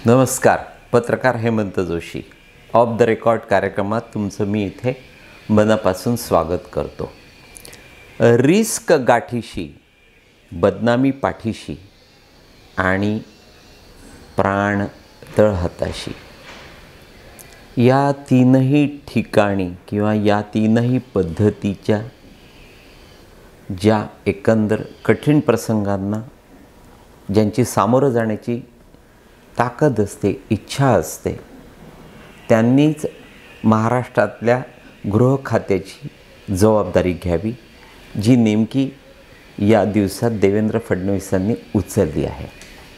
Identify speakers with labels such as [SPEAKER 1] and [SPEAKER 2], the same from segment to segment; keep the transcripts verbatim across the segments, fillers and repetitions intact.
[SPEAKER 1] नमस्कार. पत्रकार Hemant Joshi off the record कार्यक्रमात तुमचं मी इथे मनापासून स्वागत करतो. रिस्क गाठीशी, बदनामी पाठीशी आणि प्राण तळहाताशी, या तीनही ठिकाणी किंवा या तीनही पद्धतीच्या ज्या एकंदर कठीण प्रसंगांना ज्यांची सामोरं जाण्याची ताकद असते, इच्छा असते, त्यांनीच महाराष्ट्रातल्या गृह खात्याची जबाबदारी घ्यावी, जी नेमकी या दिवसात देवेंद्र फडणवीसांनी उचलली आहे.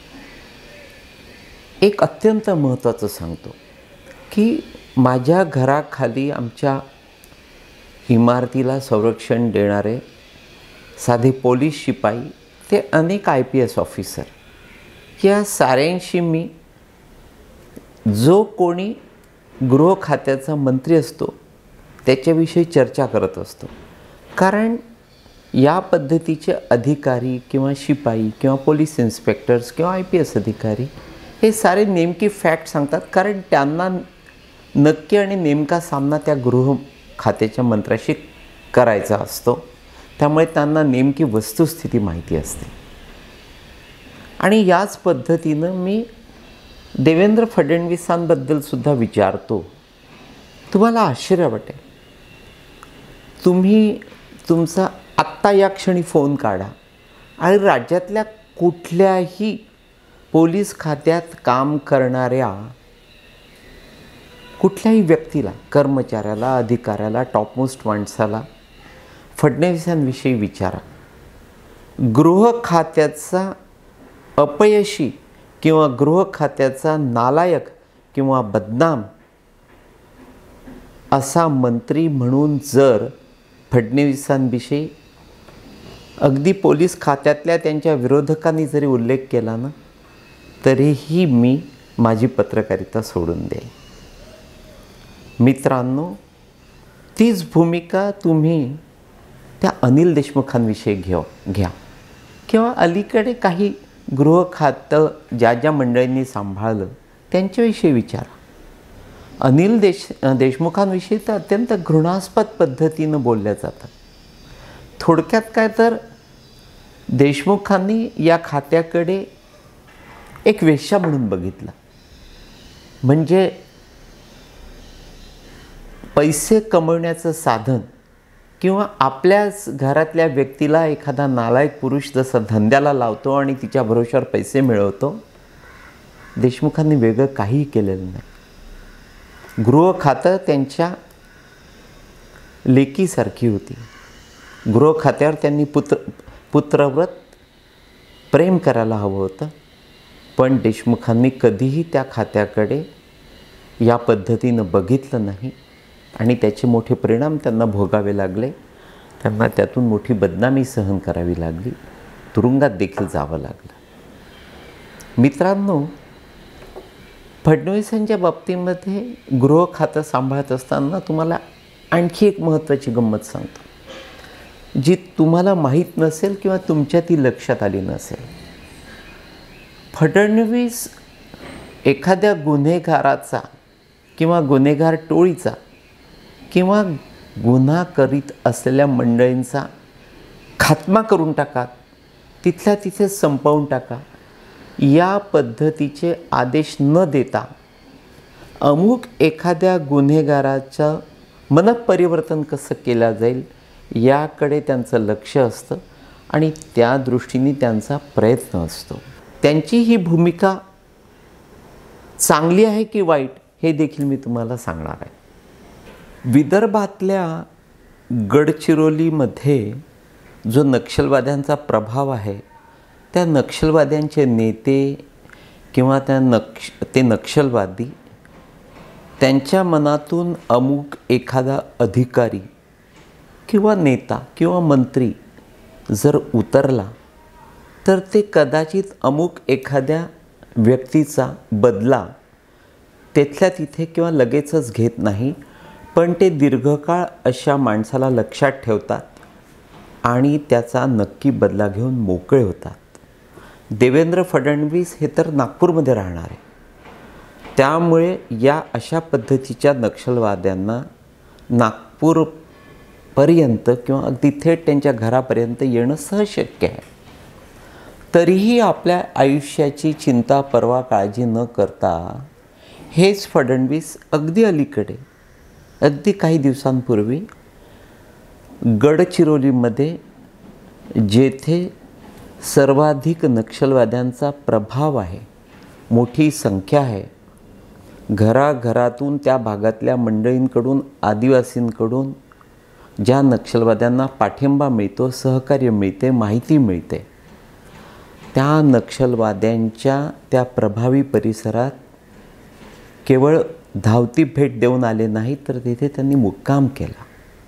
[SPEAKER 1] एक अत्यंत महत्त्वाचं सांगतो की माझ्या घराखाली आमच्या इमारतीला संरक्षण देणारे साधे पोलीस शिपाई ते अनेक आय पी एस ऑफिसर, या साऱ्यांशी मी जो कोणी गृह खात्याचा मंत्री असतो त्याच्याविषयी चर्चा करत असतो. कारण या पद्धतीचे अधिकारी किंवा शिपाई किंवा पोलीस इन्स्पेक्टर्स किंवा आय पी एस अधिकारी हे सारे नेमकी फॅक्ट सांगतात, कारण त्यांना नक्की आणि नेमका सामना त्या गृह खात्याच्या मंत्र्याशी करायचा असतो. त्यामुळे त्यांना नेमकी वस्तुस्थिती माहिती असते. आणि याच पद्धतीनं मी देवेंद्र फडणवीसांबद्दल सुद्धा विचारतो. तुम्हाला आश्चर्य वाटेल, तुम्ही तुमचा आत्ता या क्षणी फोन काढा आणि राज्यातल्या कुठल्याही पोलीस खात्यात काम करणाऱ्या कुठल्याही व्यक्तीला, कर्मचाऱ्याला, अधिकाऱ्याला, टॉपमोस्ट माणसाला फडणवीसांविषयी विचारा. गृह खात्याचा अपयशी किंवा गृह खात्याचा नालायक किंवा बदनाम असा मंत्री म्हणून जर फडणवीसांविषयी अगदी पोलीस खात्यातल्या त्यांच्या विरोधकांनी जरी उल्लेख केला ना, तरीही मी माझी पत्रकारिता सोडून देईन. मित्रांनो, तीच भूमिका तुम्ही त्या अनिल देशमुखांविषयी घेऊ घ्या किंवा अलीकडे काही गृह खातं ज्या ज्या मंडळींनी सांभाळलं त्यांच्याविषयी विचारा. अनिल देश देशमुखांविषयी तर अत्यंत घृणास्पद पद्धतीनं बोलल्या जातात. थोडक्यात काय तर देशमुखांनी या खात्याकडे एक वेश्या म्हणून बघितलं. म्हणजे पैसे कमवण्याचं साधन किंवा आपल्याच घरातल्या व्यक्तीला एखादा नालायक पुरुष जसा धंद्याला लावतो आणि तिच्या भरोश्यावर पैसे मिळवतो, देशमुखांनी वेगळं काहीही केलेलं नाही. गृह खातं त्यांच्या लेकीसारखी होती. गृह खात्यावर त्यांनी पुत्र पुत्रव्रत प्रेम करायला हवं होतं, पण देशमुखांनी कधीही त्या खात्याकडे या पद्धतीनं बघितलं नाही आणि त्याचे मोठे परिणाम त्यांना भोगावे लागले. त्यांना त्यातून मोठी बदनामी सहन करावी लागली, तुरुंगात देखील जावं लागलं. मित्रांनो, फडणवीसांच्या बाबतीमध्ये गृह खातं सांभाळत असताना तुम्हाला आणखी एक महत्त्वाची गंमत सांगतो, जी तुम्हाला माहीत नसेल किंवा तुमच्या ती लक्षात आली नसेल. फडणवीस एखाद्या गुन्हेगाराचा किंवा गुन्हेगार टोळीचा किंवा गुन्हा करीत असलेल्या मंडळींचा खात्मा करून टाका, तिथल्या तिथे संपवून टाका, या पद्धतीचे आदेश न देता अमुक एखाद्या गुन्हेगाराचं मनपरिवर्तन कसं केलं जाईल याकडे त्यांचं लक्ष असतं आणि त्या दृष्टीने त्यांचा प्रयत्न असतो. त्यांची ही भूमिका चांगली आहे की वाईट हे देखील मी तुम्हाला सांगणार आहे. विदर्भातल्या गडचिरोलीमध्ये जो नक्षलवाद्यांचा प्रभाव आहे, त्या नक्षलवाद्यांचे नेते किंवा त्या नक्ष ते नक्षलवादी त्यांच्या मनातून अमुक एखादा अधिकारी किंवा नेता किंवा मंत्री जर उतरला तर ते कदाचित अमुक एखाद्या व्यक्तीचा बदला तिथल्या तिथे किंवा लगेचच घेत नाही, पण ते दीर्घकाळ अशा माणसाला लक्षात ठेवतात आणि त्याचा नक्की बदला घेऊन मोकळे होतात. देवेंद्र फडणवीस हे तर नागपूरमध्ये राहणार आहे, त्यामुळे या अशा पद्धतीच्या नक्षलवाद्यांना नागपूरपर्यंत किंवा अगदी थेट त्यांच्या घरापर्यंत येणं सहज शक्य आहे. तरीही आपल्या आयुष्याची चिंता पर्वा काळजी न करता हेच फडणवीस अगदी अलीकडे अगदी काही दिवसांपूर्वी गडचिरोलीमध्ये, जेथे सर्वाधिक नक्षलवाद्यांचा प्रभाव आहे, मोठी संख्या आहे, घराघरातून त्या भागातल्या मंडळींकडून, आदिवासींकडून ज्या नक्षलवाद्यांना पाठिंबा मिळतो, सहकार्य मिळते, माहिती मिळते, त्या नक्षलवाद्यांच्या त्या प्रभावी परिसरात केवळ धावती भेट देऊन आले नाही, तर तिथे त्यांनी मुक्काम केला.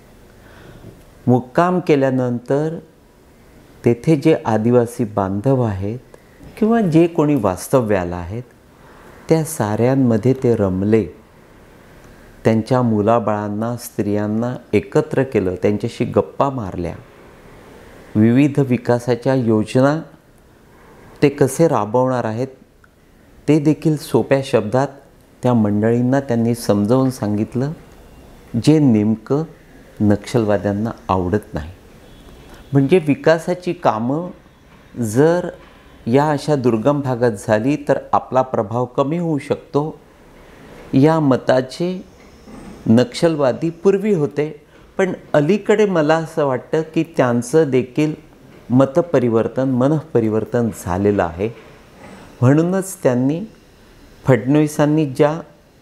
[SPEAKER 1] मुक्काम केल्यानंतर तेथे जे आदिवासी बांधव आहेत किंवा जे कोणी वास्तव्याला आहेत, त्या साऱ्यांमध्ये ते रमले. त्यांच्या मुलाबाळांना, स्त्रियांना एकत्र केलं, त्यांच्याशी गप्पा मारल्या. विविध विकासाच्या योजना ते कसे राबवणार आहेत ते देखील सोप्या शब्दात त्या मंडळींना त्यांनी समजावून सांगितलं, जे नेमकं नक्षलवाद्यांना आवडत नाही. म्हणजे विकासाची कामं जर या अशा दुर्गम भागात झाली तर आपला प्रभाव कमी होऊ शकतो, या मताचे नक्षलवादी पूर्वी होते. पण अलीकडे मला असं वाटतं की त्यांचं देखील मतपरिवर्तन, मनःपरिवर्तन झालेलं आहे. म्हणूनच त्यांनी फडणवीसांनी ज्या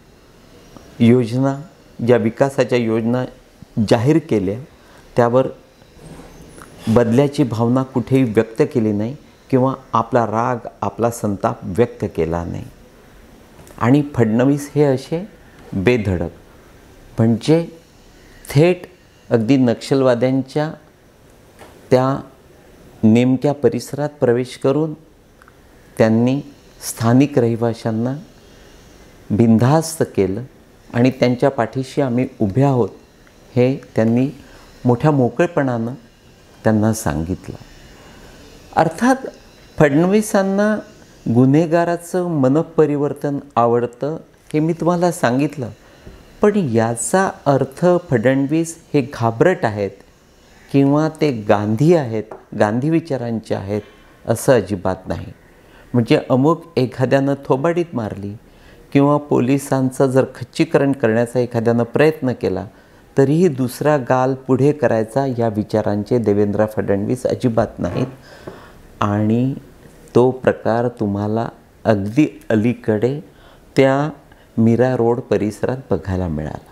[SPEAKER 1] योजना, ज्या विकासाच्या योजना जाहीर केल्या, त्यावर बदल्याची भावना कुठेही व्यक्त केली नाही किंवा आपला राग, आपला संताप व्यक्त केला नाही. आणि फडणवीस हे असे बेधडक, म्हणजे थेट अगदी नक्षलवाद्यांच्या त्या नेमक्या परिसरात प्रवेश करून त्यांनी स्थानिक रहिवाशांना बिनधास्त केलं आणि त्यांच्या पाठीशी आम्ही उभे आहोत हे त्यांनी मोठ्या मोकळेपणानं त्यांना सांगितलं. अर्थात फडणवीसांना गुन्हेगाराचं मनःपरिवर्तन आवडतं हे मी तुम्हाला सांगितलं, पण याचा अर्थ फडणवीस हे घाबरट आहेत किंवा ते गांधी आहेत, गांधी विचारांचे आहेत असं अजिबात नाही. म्हणजे अमुक एखाद्यानं थोबाडीत मारली किंवा पोलिसांचं जर खच्चीकरण करण्याचा एखाद्यानं प्रयत्न केला तरीही दुसरा गाल पुढे करायचा या विचारांचे देवेंद्र फडणवीस अजिबात नाहीत. आणि तो प्रकार तुम्हाला अगदी अलीकडे त्या मीरा रोड परिसरात बघायला मिळाला.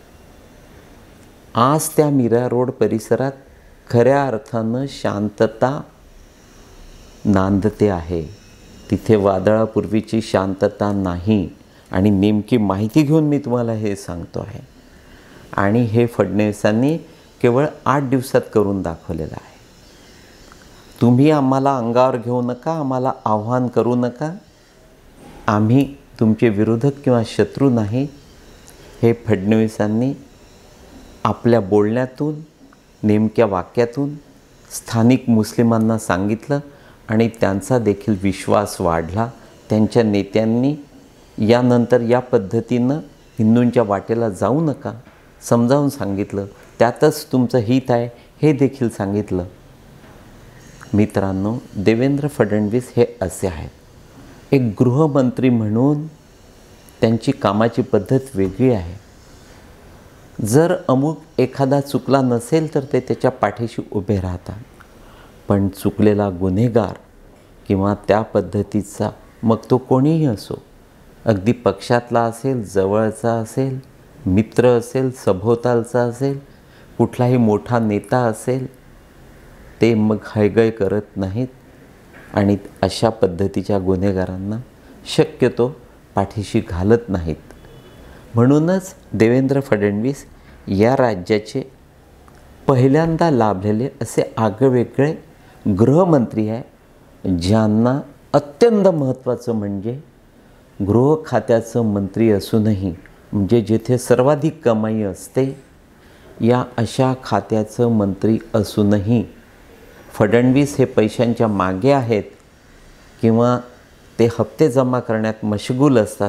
[SPEAKER 1] आज त्या मीरा रोड परिसरात खऱ्या अर्थानं शांतता नांदते आहे. तिथे वादळापूर्वीची शांतता नाही. आणि नेमकी माहिती घेऊन मी तुम्हाला हे सांगतो आहे. आणि हे फडणवीसांनी केवळ आठ दिवसात करून दाखवलेलं आहे. तुम्ही आम्हाला अंगावर घेऊ नका, आम्हाला आव्हान करू नका, आम्ही तुमचे विरोधक किंवा शत्रू नाही. हे फडणवीसांनी आपल्या बोलण्यातून, नेमक्या वाक्यातून स्थानिक मुस्लिमांना सांगितलं आणि त्यांचा देखील विश्वास वाढला. त्यांच्या नेत्यांनी यानंतर या पद्धतीनं हिंदूंच्या वाटेला जाऊ नका समजावून सांगितलं. त्यातच तुमचं हित आहे हे देखील सांगितलं. मित्रांनो, देवेंद्र फडणवीस हे असे आहेत. एक गृहमंत्री म्हणून त्यांची कामाची पद्धत वेगळी आहे. जर अमुक एखादा चुकला नसेल तर ते त्याच्या पाठीशी उभे राहतात. पण चुकलेला गुन्हेगार किंवा त्या पद्धतीचा, मग तो कोणीही असो, अगदी पक्षातला असेल, जवळचा असेल, मित्र असेल, सभोवतालचा असेल, कुठलाही मोठा नेता असेल, ते मग हयगय करत नाहीत आणि अशा पद्धतीच्या गुन्हेगारांना शक्यतो पाठीशी घालत नाहीत. म्हणूनच देवेंद्र फडणवीस या राज्याचे पहिल्यांदा लाभलेले असे आगळेवेगळे गृहमंत्री आहे, ज्यांना अत्यंत महत्त्वाचं म्हणजे गृह खात्याचं मंत्री असूनही, म्हणजे जेथे सर्वाधिक कमाई असते, या अशा खात्याचं मंत्री असूनही फडणवीस हे पैशांच्या मागे आहेत किंवा ते हप्ते जमा करण्यात मशगूल असतात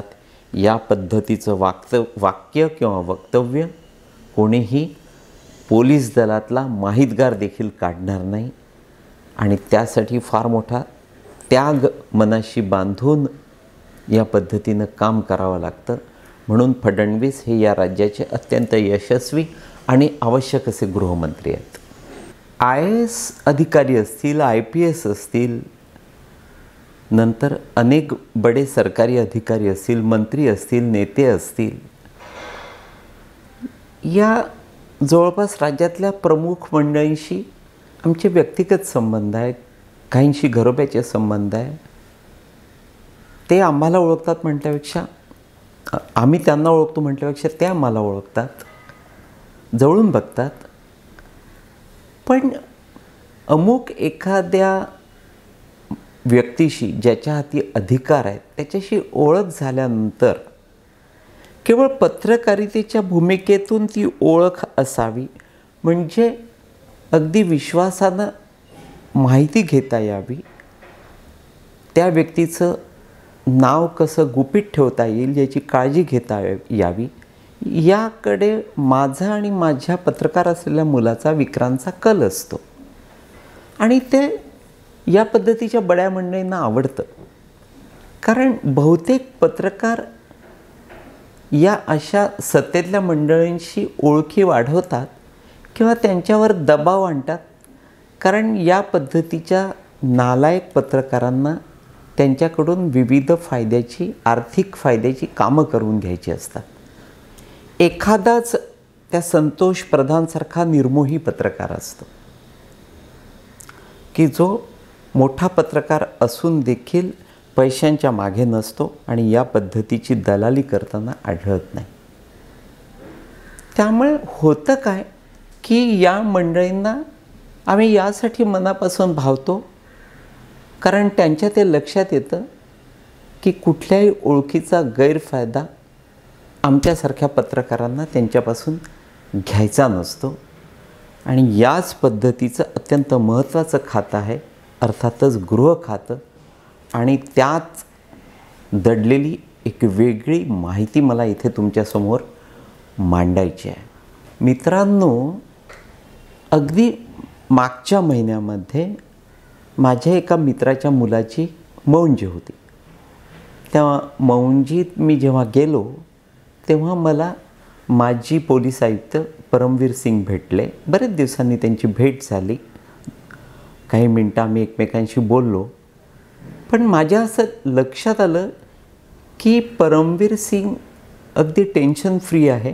[SPEAKER 1] या पद्धतीचं वाक्त वाक्य किंवा वक्तव्य कोणीही पोलीस दलातला माहितगार देखील काढणार नाही आणि त्यासाठी फार मोठा त्याग मनाशी बांधून या पद्धतीनं काम करावं लागतं. म्हणून फडणवीस हे या राज्याचे अत्यंत यशस्वी आणि आवश्यक असे गृहमंत्री आहेत. आय ए एस अधिकारी असतील, आय पी एस असतील, नंतर अनेक बडे सरकारी अधिकारी असतील, मंत्री असतील, नेते असतील, या जवळपास राज्यातल्या प्रमुख मंडळींशी आमचे व्यक्तिगत संबंध आहे, काहींशी घरोब्याचे संबंध आहे. ते आम्हाला ओळखतात म्हटल्यापेक्षा, आम्ही त्यांना ओळखतो म्हटल्यापेक्षा ते आम्हाला ओळखतात, जवळून बघतात. पण अमुक एखाद्या व्यक्तीशी ज्याच्या हाती अधिकार आहेत त्याच्याशी ओळख झाल्यानंतर केवळ पत्रकारितेच्या भूमिकेतून ती ओळख असावी, म्हणजे अगदी विश्वासानं माहिती घेता यावी, त्या व्यक्तीचं नाव कसं गुपित ठेवता येईल याची काळजी घेता यावी, याकडे माझा आणि माझ्या पत्रकार असलेल्या मुलाचा, विक्रांतचा कल असतो. आणि ते या पद्धतीच्या बड्या मंडळींना आवडतं. कारण बहुतेक पत्रकार या अशा सत्तेतल्या मंडळींशी ओळखी वाढवतात किंवा त्यांच्यावर दबाव आणतात. कारण या पद्धतीच्या नालायक पत्रकारांना त्यांच्याकडून विविध फायद्याची, आर्थिक फायद्याची कामं करून घ्यायची असतात. एखादाच त्या संतोष प्रधानसारखा निर्मोही पत्रकार असतो की जो मोठा पत्रकार असून देखील पैशांच्या मागे नसतो आणि या पद्धतीची दलाली करताना आढळत नाही. त्यामुळे होतं काय की या मंडळींना आम्ही यासाठी मनापासून भावतो कारण त्यांच्या ते लक्षात येतं की कुठल्याही ओळखीचा गैरफायदा आमच्यासारख्या पत्रकारांना त्यांच्यापासून घ्यायचा नसतो. आणि याच पद्धतीचं अत्यंत महत्त्वाचं खातं आहे अर्थातच गृह खातं. आणि त्यात दडलेली एक वेगळी माहिती मला इथे तुमच्यासमोर मांडायची आहे. मित्रांनो, अगदी मागच्या महिन्यामध्ये माझ्या एका मित्राच्या मुलाची मौंजी होती. त्या मौंजीत मी जेव्हा गेलो तेव्हा मला माजी पोलीस आयुक्त परमवीर सिंग भेटले. बरेच दिवसांनी त्यांची भेट झाली. काही मिनटं आम्ही एकमेकांशी बोललो. पण माझ्या असं लक्षात आलं की परमवीर सिंग अगदी टेन्शन फ्री आहे,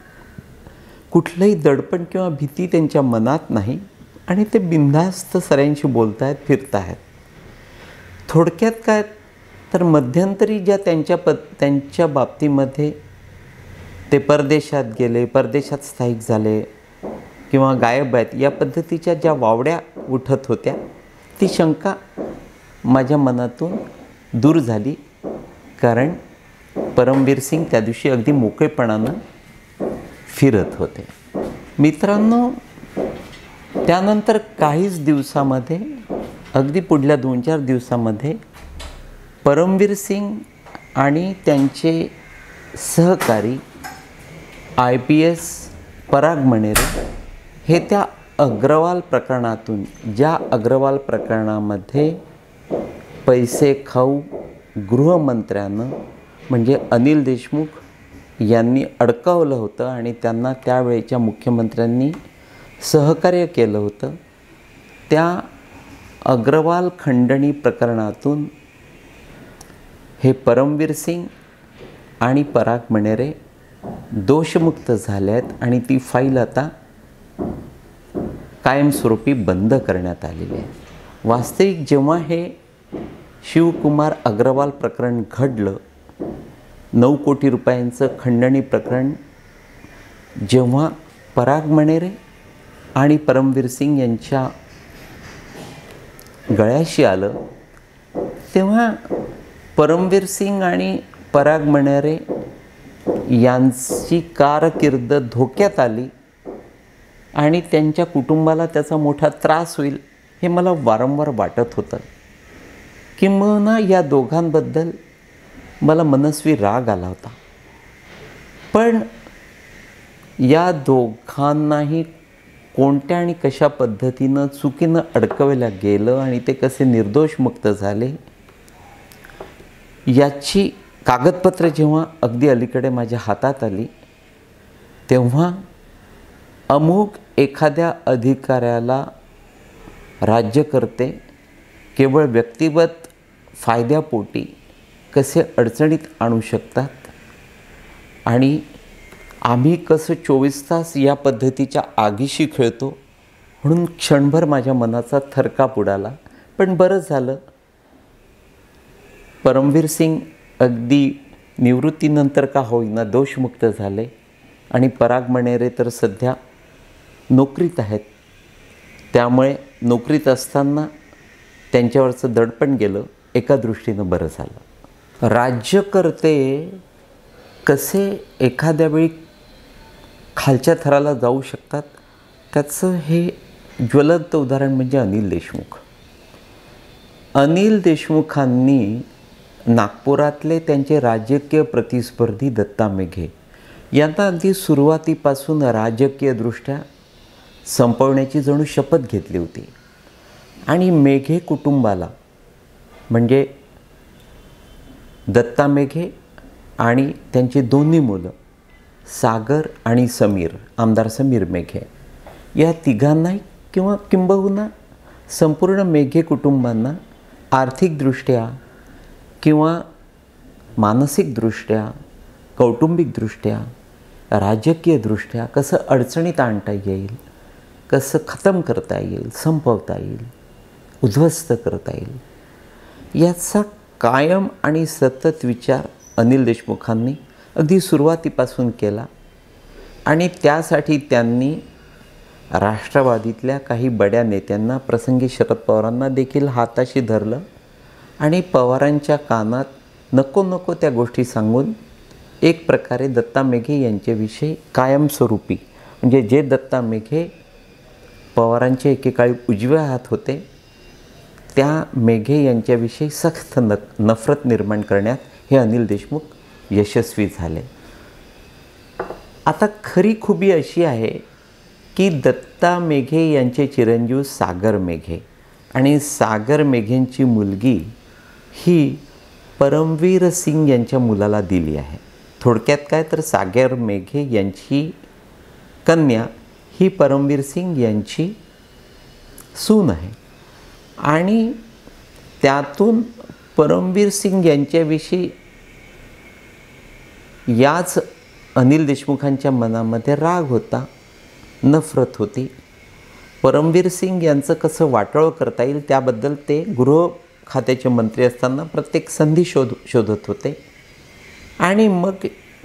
[SPEAKER 1] कुठलंही दडपण किंवा भीती त्यांच्या मनात नाही आणि ते बिनधास्त सगळ्यांशी बोलत आहेत, फिरत आहेत. थोडक्यात काय तर मध्यंतरी ज्या त्यांच्या प त्यांच्या बाबतीमध्ये ते परदेशात गेले, परदेशात स्थायिक झाले किंवा गायब आहेत या पद्धतीच्या ज्या वावड्या उठत होत्या, ती शंका माझ्या मनातून दूर झाली. कारण परमवीर सिंग त्या दिवशी अगदी मोकळेपणानं फिरत होते. मित्रांनो, त्यानंतर काहीच दिवसामध्ये, अगदी पुढल्या दोन चार दिवसामध्ये परमवीर सिंग आणि त्यांचे सहकारी I P S Parag Manere हे त्या अग्रवाल प्रकरणातून, ज्या अग्रवाल प्रकरणामध्ये पैसे खाऊ गृहमंत्र्यानं म्हणजे अनिल देशमुख यांनी अडकवलं होतं आणि त्यांना त्यावेळेच्या मुख्यमंत्र्यांनी सहकार्य केलं होतं, त्या अग्रवाल खंडणी प्रकरणातून हे परमवीर सिंग आणि पराग मणेरे दोषमुक्त झाले आहेत आणि ती फाईल आता कायमस्वरूपी बंद करण्यात आलेली आहे. वास्तविक जेव्हा हे शिवकुमार अग्रवाल प्रकरण घडलं, नऊ कोटी रुपयांचं खंडणी प्रकरण जेव्हा पराग मणेरे आणि परमवीर सिंग यांच्या गळ्याशी आलं, तेव्हा परमवीर सिंग आणि पराग मणेरे यांची कारकीर्द धोक्यात आली आणि त्यांच्या कुटुंबाला त्याचा मोठा त्रास होईल हे मला वारंवार वाटत होतं. किंबहुना या दोघांबद्दल मला मनस्वी राग आला होता. पण या दोघांनाही कोणत्या आणि कशा पद्धतीनं चुकीनं अडकवलं गेलं आणि ते कसे निर्दोष मुक्त झाले याची कागदपत्र जेव्हा अगदी अलीकडे माझ्या हातात आली, तेव्हा अमुक एखाद्या अधिकाऱ्याला राज्यकर्ते केवळ व्यक्तिगत फायद्यापोटी कसे अडचणीत आणू शकतात आणि आम्ही कसं चोवीस तास या पद्धतीच्या आगीशी खेळतो म्हणून क्षणभर माझ्या मनाचा थरकाप उडाला. पण बरं झालं, परमवीर सिंग अगदी निवृत्तीनंतर का होईना दोषमुक्त झाले आणि पराग मणेरे तर सध्या नोकरीत आहेत. त्यामुळे नोकरीत असताना त्यांच्यावरचं दडपण गेलं, एका दृष्टीनं बरं झालं. राज्यकर्ते कसे एखाद्या वेळी खालच्या थराला जाऊ शकतात त्याचं हे ज्वलंत उदाहरण म्हणजे अनिल देशमुख. अनिल देशमुखांनी नागपुरातले त्यांचे राजकीय प्रतिस्पर्धी दत्ता मेघे यांना अगदी सुरुवातीपासून राजकीयदृष्ट्या संपवण्याची जणू शपथ घेतली होती. आणि मेघे कुटुंबाला म्हणजे दत्ता मेघे आणि त्यांची दोन्ही मुलं सागर आणि समीर, आमदार समीर मेघे, या तिघांनाही किंवा किंबहुना संपूर्ण मेघे कुटुंबांना आर्थिकदृष्ट्या किंवा मानसिकदृष्ट्या, कौटुंबिकदृष्ट्या, राजकीयदृष्ट्या कसं अडचणीत आणता येईल, कसं खतम करता येईल, संपवता येईल, उद्ध्वस्त करता येईल याचा कायम आणि सतत विचार अनिल देशमुखांनी अगदी सुरुवातीपासून केला. आणि त्यासाठी त्यांनी राष्ट्रवादीतल्या काही बड्या नेत्यांना, प्रसंगी शरद पवारांना देखील हाताशी धरलं आणि पवारांच्या कानात नको नको त्या गोष्टी सांगून एक प्रकारे दत्ता मेघे यांच्याविषयी कायमस्वरूपी, म्हणजे जे दत्ता मेघे पवारांचे एकेकाळी उजव्या हात होते, त्या मेघे यांच्याविषयी सख्त न नफरत निर्माण करण्यात हे अनिल देशमुख यशस्वी झाले. आता खरी खुबी अशी आहे की दत्ता मेघे यांचे चिरंजीव सागर मेघे आणि सागर मेघेंची मुलगी ही परमवीर सिंग यांच्या मुलाला दिली आहे. थोडक्यात काय तर सागर मेघे यांची कन्या ही परमवीर सिंग यांची सून आहे. आणि त्यातून परमवीर सिंग यांच्याविषयी याच अनिल देशमुखांच्या मनामध्ये राग होता, नफरत होती. परमवीर सिंग यांचं कसं वाटोळं करता येईल त्याबद्दल ते गृह खात्याचे मंत्री असताना प्रत्येक संधी शोध शोधत होते. आणि मग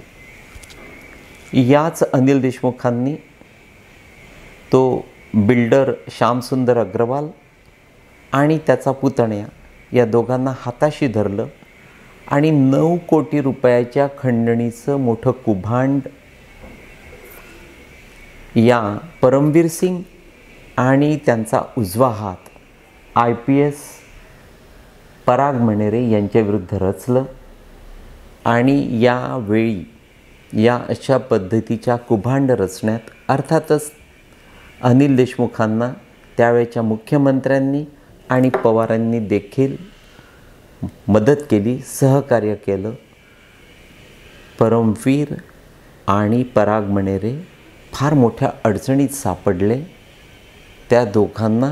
[SPEAKER 1] याच अनिल देशमुखांनी तो बिल्डर श्यामसुंदर अग्रवाल आणि त्याचा पुतण्या या दोघांना हाताशी धरलं आणि नऊ कोटी रुपयाच्या खंडणीचं मोठं कुभांड या परमवीर सिंग आणि त्यांचा उजवा हात I P S Parag Manere यांच्याविरुद्ध रचलं. आणि यावेळी या अशा पद्धतीच्या कुभांड रचण्यात अर्थातच अनिल देशमुखांना त्यावेळच्या मुख्यमंत्र्यांनी आणि पवारांनी देखील मदत केली, सहकार्य केलं. परमवीर आणि पराग मणेरे फार मोठ्या अडचणीत सापडले. त्या दोघांना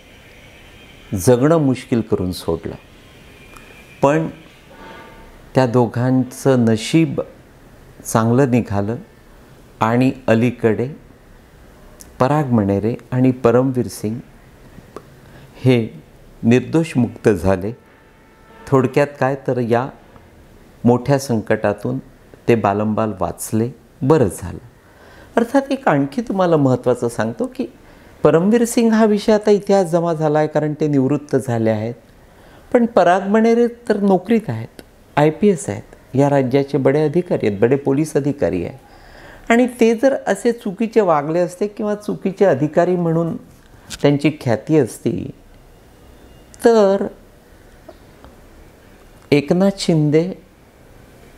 [SPEAKER 1] जगणं मुश्किल करून सोडलं. पण त्या दोघांचं नशीब चांगलं निघालं आणि अलीकडे पराग मणेरे आणि परमवीर सिंग हे निर्दोष मुक्त झाले. थोडक्यात काय तर या मोठ्या संकटातून ते बालंबाल वाचले, बरं झालं. अर्थात एक आणखी तुम्हाला महत्त्वाचं सांगतो की परमवीर सिंग हा विषय आता इतिहास जमा झाला आहे कारण ते निवृत्त झाले आहेत. पण पराग मणेरे तर नोकरीत आहेत, आय पी एस आहेत, या राज्याचे बडे अधिकारी आहेत, बडे पोलीस अधिकारी आहेत. आणि ते जर असे चुकीचे वागले असते किंवा चुकीचे अधिकारी म्हणून त्यांची ख्याती असती तर एकनाथ शिंदे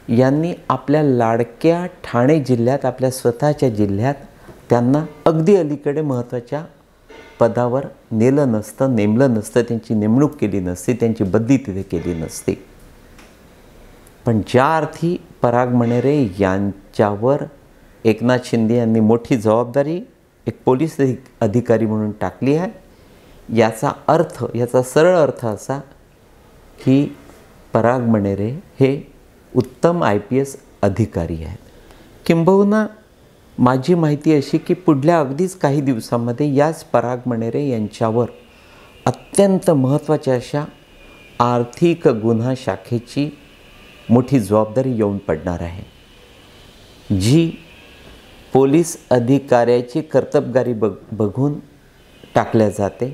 [SPEAKER 1] यांनी आपल्या लाडक्या ठाणे जिल्ह्यात, आपल्या स्वतःच्या जिल्ह्यात त्यांना अगदी अलीकडे महत्त्वाच्या पदावर नेलं नसतं, नेमलं नसतं, त्यांची नेमणूक केली नसती, त्यांची बदली तिथे केली नसती. पण ज्या अर्थी पराग मणेरे यांच्यावर एकनाथ शिंदे यांनी मोठी जबाबदारी एक पोलीस अधिकारी म्हणून टाकली आहे, याचा अर्थ, याचा सरळ अर्थ असा की पराग मणेरे हे उत्तम आय पी एस अधिकारी आहेत. किंबहुना माझी माहिती अशी की पुढल्या अगदीच काही दिवसांमध्ये याच पराग मणेरे यांच्यावर अत्यंत महत्त्वाच्या अशा आर्थिक गुन्हा शाखेची मोठी जबाबदारी येऊन पडणार आहे, जी पोलीस अधिकाऱ्याची कर्तबगारी बघ बघून टाकल्या जाते.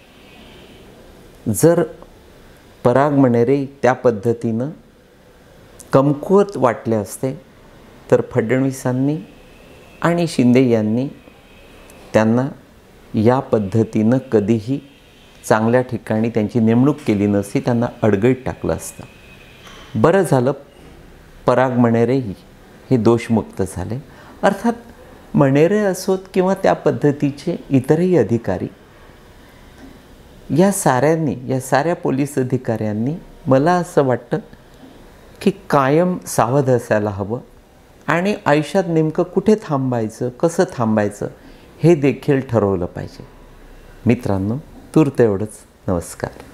[SPEAKER 1] जर पराग मणेरे त्या पद्धतीनं कमकुवत वाटले असते तर फडणवीसांनी आणि शिंदे यांनी त्यांना या पद्धतीनं कधीही चांगल्या ठिकाणी त्यांची नेमणूक केली नसती, त्यांना अडगळीत टाकलं असतं. बरं झालं पराग मणेरे हे दोषमुक्त झाले. अर्थात मणेरे असोत किंवा त्या पद्धतीचे इतरही अधिकारी, या साऱ्यांनी, या साऱ्या पोलीस अधिकाऱ्यांनी मला असं वाटतं की कायम सावध असायला हवं आणि आयुष्यात नेमकं कुठे थांबायचं, कसं थांबायचं हे देखील ठरवलं पाहिजे. मित्रांनो, तूर्त एवढंच. नमस्कार.